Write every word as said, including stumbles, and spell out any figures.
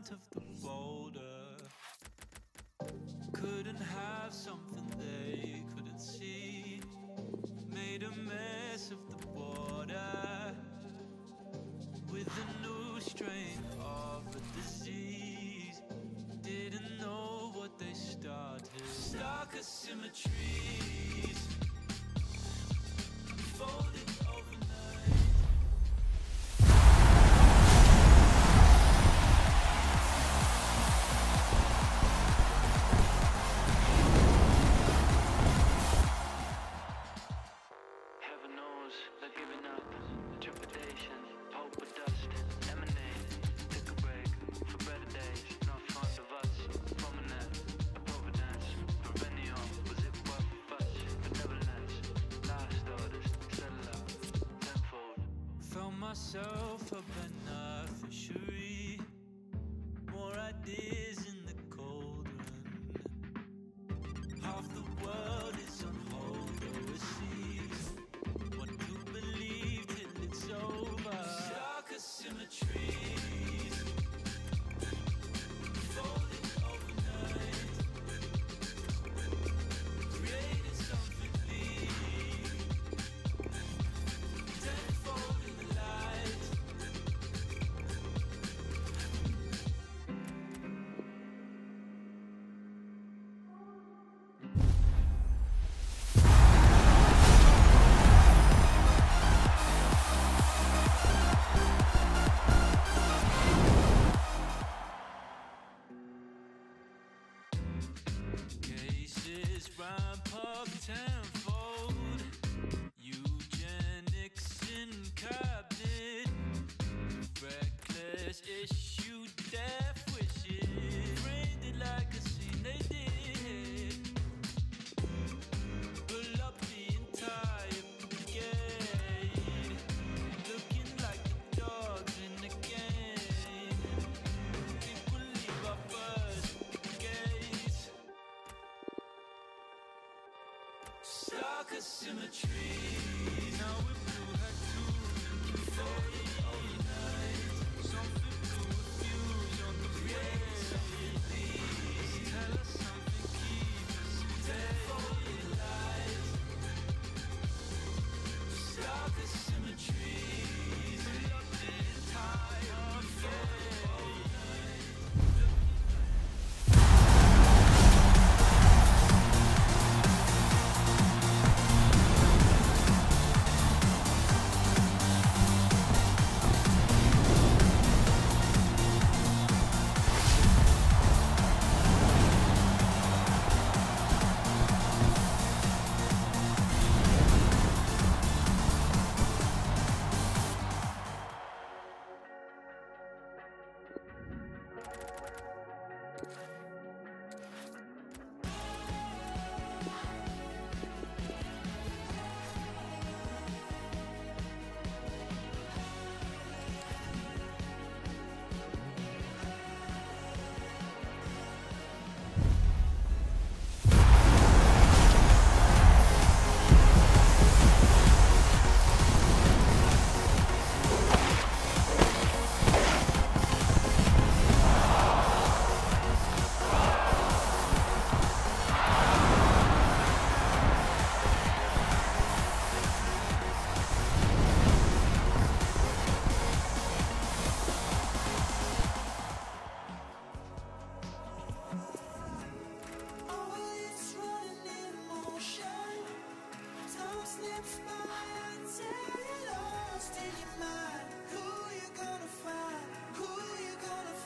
of the boulder. Couldn't have something they couldn't see. Made a mess of the border with a new strain of a disease. Didn't know what they started. Stark asymmetries folded overnight. Heaven knows they're giving up. Trepidation, hope of dust, emanate. Take a break for better days. Not fond of us. Prominent, a providence. Perennial, was it worth a fuss? Benevolence, last orders, settle up, tenfold. Found myself a beneficiary. More ideas in the cauldron. Half the world is on hold overseas. What to believe till it's over. Stark asymmetries folded overnight. Created something big, tenfold in the light. Cases ramp up tenfold. Eugenics in cabinet. Reckless issue death wishes. Framed it like a scene they did. Pull up the entire brigade. Looking like the dogs in the game. Think we'll leave our first gaze. Stark asymmetries. Now we blue had two folded overnight. Something to refuse on the way. Tell us something, keep us tenfold in light. Stark asymmetries. Fill up the entire game. Lost in your mind, who you gonna find? Who you gonna